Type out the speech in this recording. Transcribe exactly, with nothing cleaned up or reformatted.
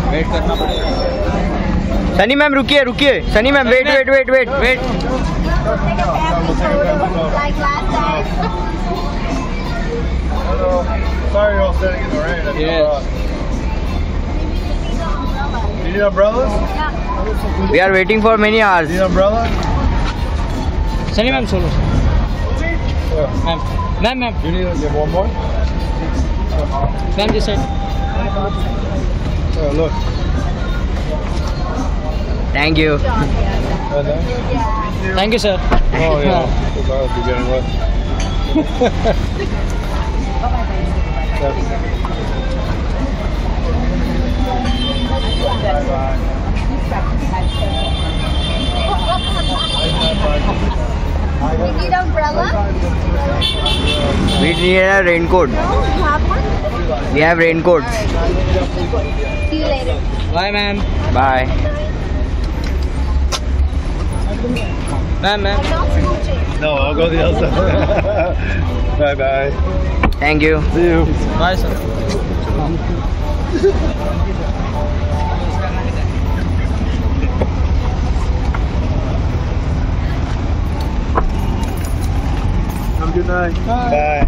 Wait करना पड़ेगा। Sunny ma'am रुकिए रुकिए Sunny ma'am wait wait wait wait wait Sorry, you're all sitting in the rain. That's Yes. You need umbrellas? We are waiting for many hours. Need an umbrella? Sunny ma'am solo ma'am ma'am ma'am You need you have one more? Ma'am this side Oh, look. Thank you. And then? Thank you sir Oh, yeah. Because I was getting wet. You need umbrella? We need a raincoat. No, you have one? We have raincoats. See you later. Bye ma'am Bye. Ma'am ma'am Not scooching. No, I'll go the other side. Bye bye. Thank you. See you. Bye sir Have a good night. Bye.